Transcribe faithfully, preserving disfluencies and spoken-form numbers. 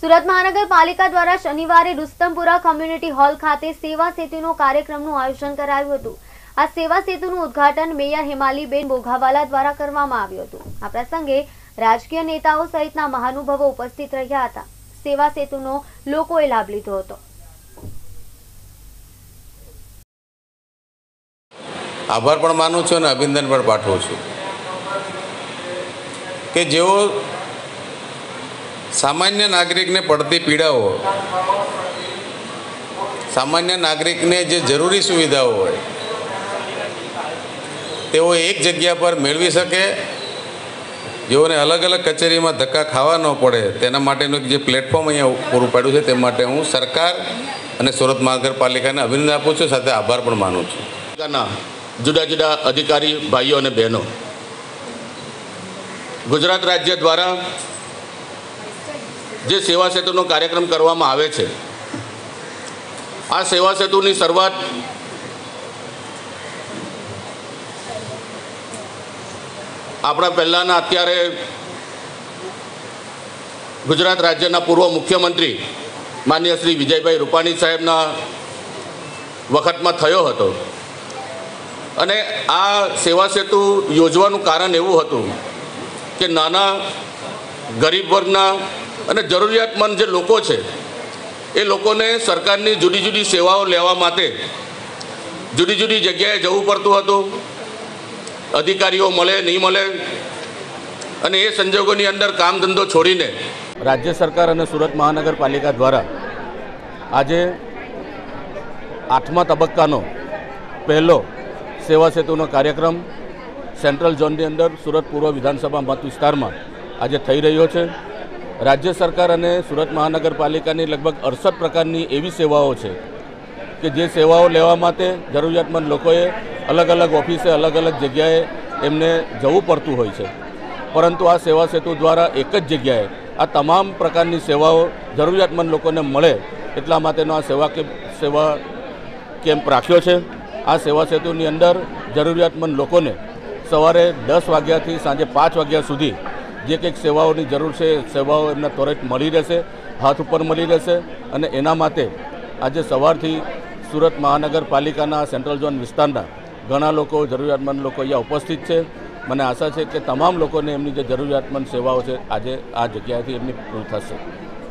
સુરત મહાનગરપાલિકા દ્વારા શનિવારે રુસ્તમપુરા કોમ્યુનિટી હોલ ખાતે સેવા સેતુનો કાર્યક્રમનું આયોજન કરાયું હતું। આ સેવા સેતુનું ઉદ્ઘાટન મેયર હેમાલીબેન બોઘાવાલા દ્વારા કરવામાં આવ્યું હતું। આ પ્રસંગે રાજકીય નેતાઓ સહિતના મહાનુભાવો ઉપસ્થિત રહ્યા હતા। સેવા સેતુનો લોકોએ લાભ લીધો હતો। આભાર પણ માનું છું અને અભિનંદન પણ પાઠવું છું કે જેઓ सामान्य नागरिक ने पड़ती पीड़ाओं सामान्य नागरिक ने जो जरूरी सुविधाओं होय तेओ एक जग्या पर मेळवी सके, जेओने अलग अलग कचेरी में धक्का खावा न पड़े तेना माटेनो जे प्लेटफॉर्म अहींया पूरुं पाड्युं छे ते माटे हूँ सरकार अने सूरत महानगरपालिकाने अभिनंदन आपું છું, સાથે आभार पण मानु છું। जुदा जुदा अधिकारी भाईओ अने बहनों, गुजरात राज्य द्वारा जे सेवा सेतुनो कार्यक्रम करवामां आवे छे, आ सेवा सेतुनी शरूआत आपणा पहेलाना अत्यारे गुजरात राज्यना पूर्व मुख्यमंत्री माननीय श्री विजयभाई रूपाणी साहेबना वखतमां थयो हतो अने आ सेवा सेतु योजवानुं कारण एवुं हतुं के नाना गरीब वर्गना અને જરૂરિયાતમંદ જે લોકો છે એ લોકોને સરકારની જુદી જુદી સેવાઓ લેવા માટે જુદી જુદી જગ્યાએ જવું પડતું હતું। અધિકારીઓ મળે નહીં મળે અને એ સંજોગોની અંદર કામ ધંધો છોડીને રાજ્ય સરકાર અને સુરત મહાનગરપાલિકા દ્વારા આજે આઠમા તબક્કાનો પહેલો સેવા સેતુનો કાર્યક્રમ સેન્ટ્રલ ઝોનની અંદર સુરત પૂર્વ વિધાનસભા મત વિસ્તારમાં આજે થઈ રહ્યો છે। राज्य सरकार और सूरत महानगरपालिका की लगभग अड़सठ प्रकार की एवं सेवाओं है कि जे सेवाओं लेवा माटे जरूरियातमंद लोकोए अलग अलग ऑफिसे अलग अलग जगह एमने जवुं पड़तुं होय छे, परंतु आ सेवा सेतु द्वारा एक ज जग्याए आ तमाम प्रकार की सेवाओं जरूरियातमंद लोकोने मळे एटला माटेनो आ सेवा के सेवा केम्प राख्यो छे। आ सेवा सेतुनी अंदर जरूरियातमंद लोकोने सवारे दस वाग्याथी सांजे पांच वाग्या सुधी जे कंईक सेवाओनी जरूर है सेवाओं एमने त्वरित मळी रहेशे, हाथ पर मळी रहेशे अने एना माटे आज सवारथी सूरत महानगरपालिकाना सेंट्रल जोन विस्तारना घणा लोको जरूरियातमंद लोको अहींया उपस्थित है। मने आशा है कि तमाम लोकोने एमनी जे जरूरियातमंद सेवाओं है आज आ जग्याएथी एमनी पूरी थशे।